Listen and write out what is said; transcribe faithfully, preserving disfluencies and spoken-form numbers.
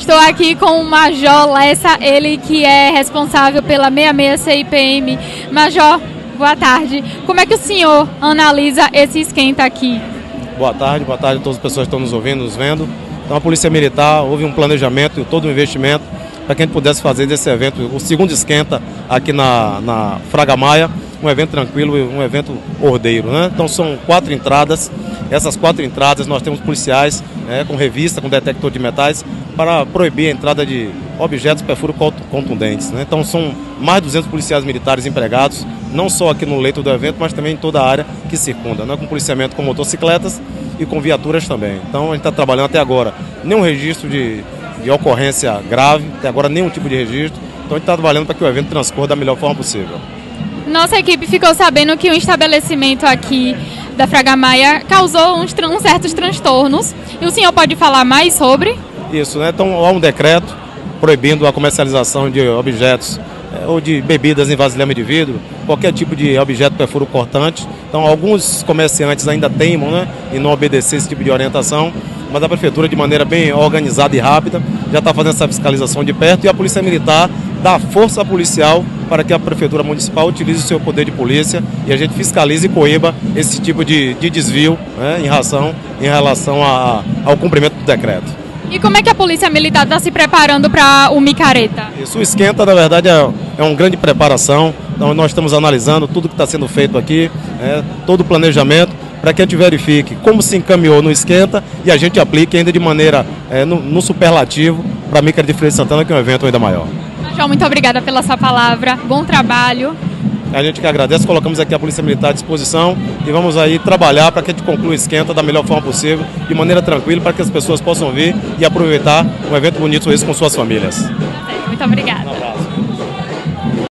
Estou aqui com o Major Lessa, ele que é responsável pela sessenta e seis C I P M. Major, boa tarde. Como é que o senhor analisa esse esquenta aqui? Boa tarde, boa tarde a todas as pessoas que estão nos ouvindo, nos vendo. Então a Polícia Militar, houve um planejamento, todo um investimento para que a gente pudesse fazer desse evento, o segundo esquenta aqui na, na Fraga Maia, um evento tranquilo, um evento ordeiro, né? Então são quatro entradas, essas quatro entradas nós temos policiais né, com revista, com detector de metais, para proibir a entrada de objetos perfuro contundentes, né? Então são mais de duzentos policiais militares empregados, não só aqui no leito do evento, mas também em toda a área que circunda, né? Com policiamento com motocicletas e com viaturas também. Então a gente está trabalhando até agora, nenhum registro de, de ocorrência grave, até agora nenhum tipo de registro, então a gente está trabalhando para que o evento transcorra da melhor forma possível. Nossa equipe ficou sabendo que o estabelecimento aqui da Fraga Maia causou uns, uns certos transtornos, e o senhor pode falar mais sobre? Isso, né? Então há um decreto proibindo a comercialização de objetos é, ou de bebidas em vasilhame de vidro, qualquer tipo de objeto perfuro cortante. Então alguns comerciantes ainda teimam né, em não obedecer esse tipo de orientação, mas a Prefeitura, de maneira bem organizada e rápida, já está fazendo essa fiscalização de perto, e a Polícia Militar dá força policial para que a Prefeitura Municipal utilize o seu poder de polícia e a gente fiscalize e coíba esse tipo de, de desvio né, em, razão, em relação a, ao cumprimento do decreto. E como é que a Polícia Militar está se preparando para o micareta? Isso, o esquenta, na verdade, é, é uma grande preparação. Então nós estamos analisando tudo que está sendo feito aqui, é, todo o planejamento, para que a gente verifique como se encaminhou no esquenta e a gente aplique ainda de maneira, é, no, no superlativo, para a Micra de Feira de Santana, que é um evento ainda maior. Major, muito obrigada pela sua palavra, bom trabalho. A gente que agradece, colocamos aqui a Polícia Militar à disposição e vamos aí trabalhar para que a gente conclua o esquenta da melhor forma possível, de maneira tranquila, para que as pessoas possam vir e aproveitar um evento bonito esse com suas famílias. Muito obrigada. Um abraço.